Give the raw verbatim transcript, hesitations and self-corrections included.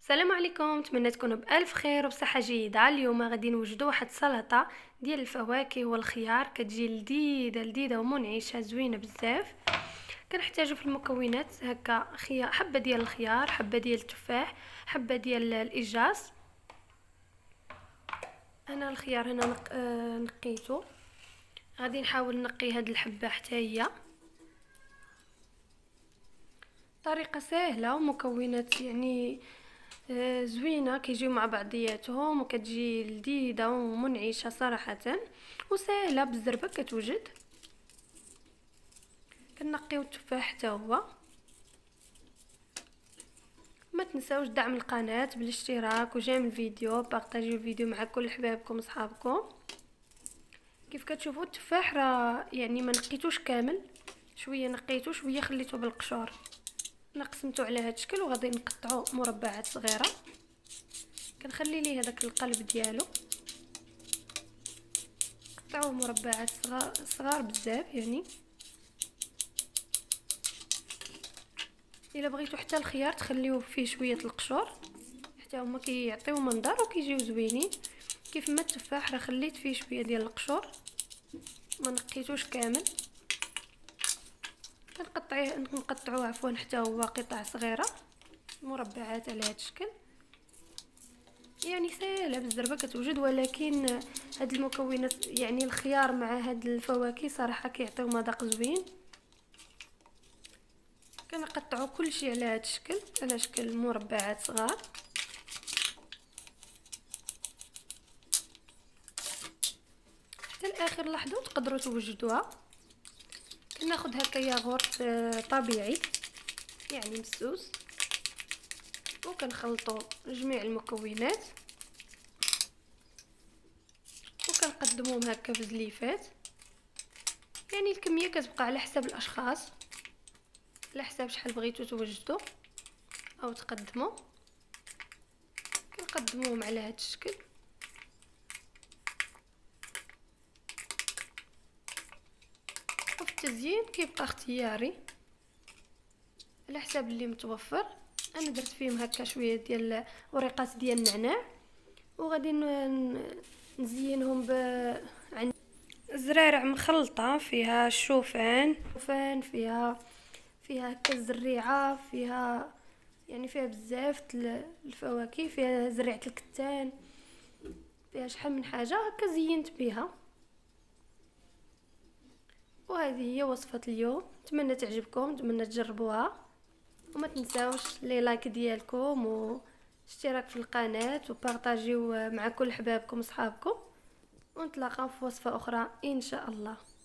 السلام عليكم، نتمنى تكونوا بالف خير وبصحه جيده. اليوم غادي نوجدوا واحد السلطه ديال الفواكه والخيار، كتجي لذيذه لذيذه ومنعشه زوينه بزاف. كنحتاجوا في المكونات هكا خيار، حبه ديال الخيار، حبه ديال التفاح، حبه ديال الايجاص. انا الخيار هنا نق... آه نقيته. غادي نحاول نقي هاد الحبه حتى هي. طريقه سهله ومكونات يعني آه، زوينه، كيجيو مع بعضياتهم وكتجي لذيذه ومنعشه صراحه، وسهله بالزربه كتوجد. كنقيو التفاح حتى هو. ما تنساوش دعم القناه بالاشتراك وجيم الفيديو، بارطاجيو الفيديو مع كل حبابكم وصحابكم. كيف كتشوفوا التفاح راه يعني ما نقيتوش كامل، شويه نقيتو شويه خليته بالقشور. نقسمته على هذا الشكل وغادي نقطعو مربعات صغيره. كنخلي ليه هذاك القلب ديالو، قطعوه مربعات صغار صغار بزاف يعني. الا بغيتو حتى الخيار تخليوه فيه شويه القشور، حتى هما كيعطيو منظر وكيجيو زوينين. كيف ما التفاح راه خليت فيه شويه ديال القشور، ما نقيتوش كامل. كنقطعيه نقطعوه عفوا حتى هو قطع صغيره مربعات على هذا الشكل. يعني سهله بالزربه كتوجد، ولكن هاد المكونات يعني الخيار مع هاد الفواكه صراحه كيعطيو مذاق زوين. كنقطعوا كل شيء على هذا الشكل، على شكل مربعات صغار. حتى لاخر لحظه تقدروا توجدوها. كناخذ هكا ياغورت طبيعي يعني مسوس، وكنخلطوا جميع المكونات وكنقدموهم هكا في زليفات. يعني الكميه كتبقى على حسب الاشخاص، على حساب شحال بغيتو توجدوا او تقدموا. كنقدموهم على هذا الشكل. وفي التزيين كيبقى اختياري على حساب اللي متوفر. انا درت فيهم هكا شويه ديال وريقات ديال النعناع، وغادي نزينهم ب عندي زرارع مخلطه فيها الشوفان، شوفان فيها فيها هكا الزريعه، فيها يعني فيها بزاف الفواكه، فيها زريعه الكتان، فيها شحال من حاجه هكا زينت بها. وهذه هي وصفه اليوم، نتمنى تعجبكم، نتمنى تجربوها. وما تنساوش لي لايك ديالكم واشتراك في القناه وبارطاجيو مع كل حبابكم وصحابكم. ونتلاقاو في وصفه اخرى ان شاء الله.